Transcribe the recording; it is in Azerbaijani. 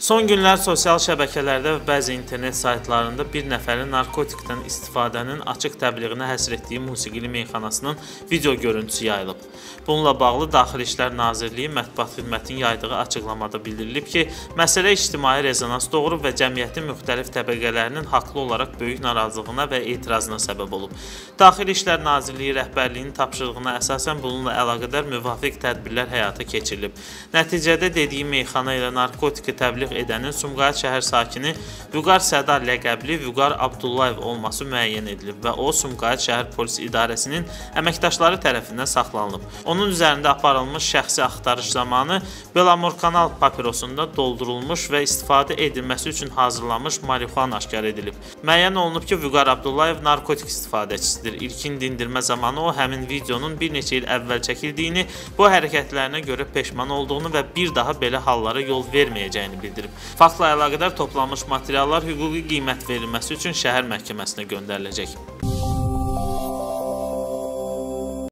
Son günlər sosial şəbəkələrdə və bəzi internet saytlarında bir nəfərin narkotikdən istifadənin açıq təbliğinə həsr etdiyi musiqili meyxanasının video görüntüsü yayılıb. Bununla bağlı Daxili İşlər Nazirliyi Mətbuat Xidmətinin yaydığı açıqlamada bildirilib ki, məsələ ictimai rezonans doğurub və cəmiyyətin müxtəlif təbəqələrinin haqlı olaraq böyük narazılığına və etirazına səbəb olub. Daxili İşlər Nazirliyi rəhbərliyinin tapşırığına əsasən bununla əlaqədar müvafiq tədbirlər həyata keçirilib. Nəticədə dediyi meyxana ilə narkotiki təbliğ edənin Sumqayıt şəhər sakini Vüqar Səda ləqəbli Vüqar Abdullayev olması müəyyən edilib və o Sumqayıt şəhər polis idarəsinin əməkdaşları tərəfindən saxlanılıb. Onun üzərində aparılmış şəxsi axtarış zamanı Belamor kanal papirosunda doldurulmuş və istifadə edilməsi üçün hazırlanmış marixuana aşkar edilib. Müəyyən olunub ki, Vüqar Abdullayev narkotik istifadəçisidir. İlkin dindirmə zamanı o həmin videonun bir neçə il əvvəl çəkildiyini, bu hərəkətlərinə görə peşman olduğunu və bir daha belə hallara yol verməyəcəyini bildirib. Faktla əlaqədar toplanmış materiallar hüquqi qiymət verilməsi üçün şəhər məhkəməsinə göndəriləcək.